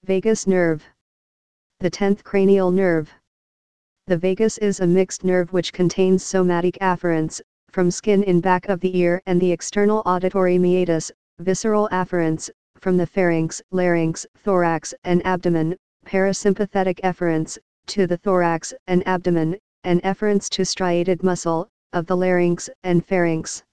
Vagus nerve. The 10th cranial nerve. The vagus is a mixed nerve which contains somatic afferents, from skin in back of the ear and the external auditory meatus, visceral afferents, from the pharynx, larynx, thorax and abdomen, parasympathetic efferents, to the thorax and abdomen, and efferents to striated muscle, of the larynx and pharynx.